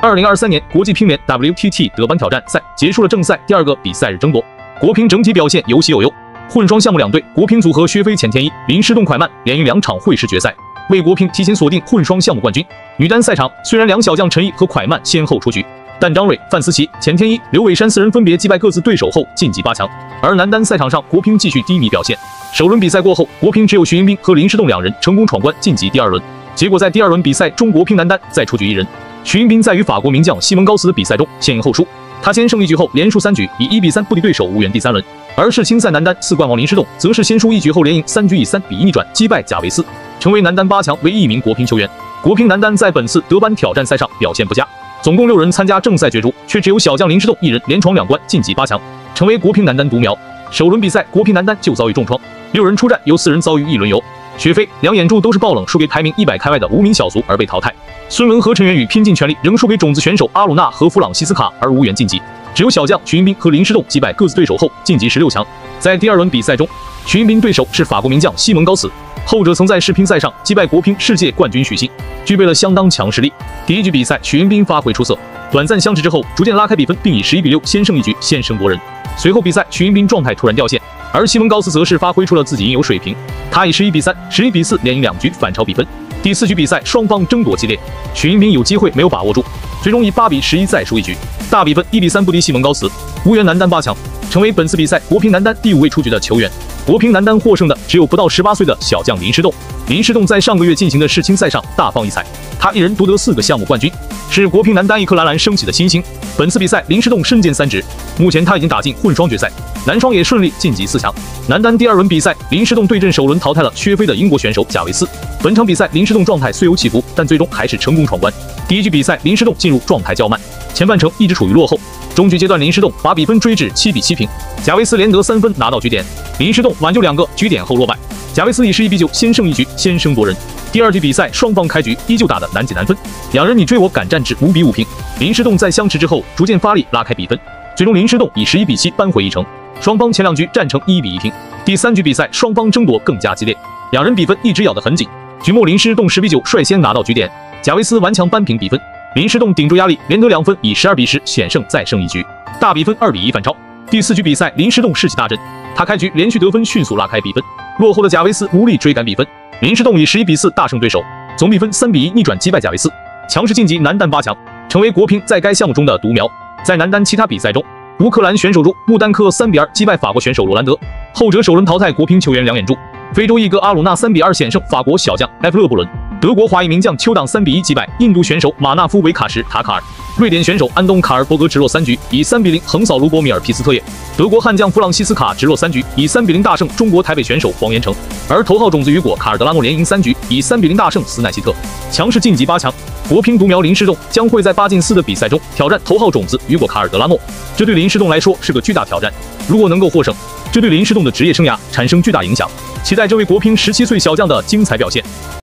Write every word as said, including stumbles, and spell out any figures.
二零二三年国际乒联 W T T 德班挑战赛结束了正赛第二个比赛日争夺，国乒整体表现有喜有忧。混双项目两队，国乒组合薛飞、钱天一、林诗栋、蒯曼连赢两场会师决赛，为国乒提前锁定混双项目冠军。女单赛场虽然两小将陈毅和蒯曼先后出局，但张蕊、范思琪、钱天一、刘伟珊四人分别击败各自对手后晋级八强。而男单赛场上，国乒继续低迷表现。首轮比赛过后，国乒只有徐云彬和林诗栋两人成功闯关晋级第二轮。结果在第二轮比赛中，国乒男单再出局一人。徐云彬在与法国名将西蒙高斯的比赛中先赢后输，他先胜一局后连输三局，以一比三不敌对手，无缘第三轮。而世青赛男单四冠王林诗栋则是先输一局后连赢三局，以三比一逆转击败贾维斯，成为男单八强唯一一名国乒球员。国乒男单在本次德班挑战赛上表现不佳，总共六人参加正赛角逐，却只有小将林诗栋一人连闯两关晋级八强，成为国乒男单独苗。首轮比赛，国乒男单就遭遇重创，六人出战有四人遭遇一轮游。薛飞、梁衍柱都是爆冷输给排名一百开外的无名小卒而被淘汰。孙文和陈元宇拼尽全力，仍输给种子选手阿鲁纳和弗朗西斯卡而无缘晋级。只有小将徐云彬和林诗栋击败各自对手后晋级十六强。在第二轮比赛中，徐云彬对手是法国名将西蒙高斯，后者曾在世乒赛上击败国乒世界冠军许昕，具备了相当强实力。第一局比赛，徐云彬发挥出色，短暂相持之后逐渐拉开比分，并以十一比六先胜一局，先声夺人。随后比赛，徐云彬状态突然掉线，而西蒙高斯则是发挥出了自己应有水平，他以十一比三、十一比四连赢两局，反超比分。第四局比赛，双方争夺激烈，徐云彬有机会没有把握住，最终以八比十一再输一局，大比分一比三不敌西蒙高斯，无缘男单八强，成为本次比赛国乒男单第五位出局的球员。国乒男单获胜的只有不到十八岁的小将林诗栋。林诗栋在上个月进行的世青赛上大放异彩，他一人夺得四个项目冠军，是国乒男单一颗冉冉升起的新星。本次比赛，林诗栋身兼三职，目前他已经打进混双决赛，男双也顺利晋级四强。男单第二轮比赛，林诗栋对阵首轮淘汰了薛飞的英国选手贾维斯。本场比赛，林诗栋状态虽有起伏，但最终还是成功闯关。第一局比赛，林诗栋进入状态较慢，前半程一直处于落后。中局阶段，林诗栋把比分追至七比七平，贾维斯连得三分拿到局点，林诗栋挽救两个局点后落败，贾维斯以十一比九先胜一局，先声夺人。第二局比赛，双方开局依旧打得难解难分，两人你追我赶战至五比五平。林诗栋在相持之后逐渐发力拉开比分，最终林诗栋以十一比七扳回一城，双方前两局战成一比一平。第三局比赛，双方争夺更加激烈，两人比分一直咬得很紧，局末林诗栋十比九率先拿到局点，贾维斯顽强扳平比分。林诗栋顶住压力，连得两分，以十二比十险胜再胜一局，大比分二比一反超。第四局比赛，林诗栋士气大振，他开局连续得分，迅速拉开比分，落后的贾维斯无力追赶比分，林诗栋以十一比四大胜对手，总比分三比一逆转击败贾维斯，强势晋级男单八强，成为国乒在该项目中的独苗。在男单其他比赛中，乌克兰选手中穆丹科三比二击败法国选手罗兰德，后者首轮淘汰国乒球员梁衍柱。非洲一哥阿鲁纳三比二险胜法国小将埃弗勒布伦。德国华裔名将邱党三比一击败印度选手马纳夫维卡什塔卡尔。瑞典选手安东卡尔伯格直落三局，以三比零横扫卢博米尔皮斯特耶。德国悍将弗朗西斯卡直落三局，以三比零大胜中国台北选手黄延成。而头号种子雨果卡尔德拉诺连赢三局，以三比零大胜斯奈希特，强势晋级八强。国乒独苗林诗栋将会在八进四的比赛中挑战头号种子雨果卡尔德拉诺，这对林诗栋来说是个巨大挑战。如果能够获胜，这对林诗栋的职业生涯产生巨大影响。期待这位国乒十七岁小将的精彩表现。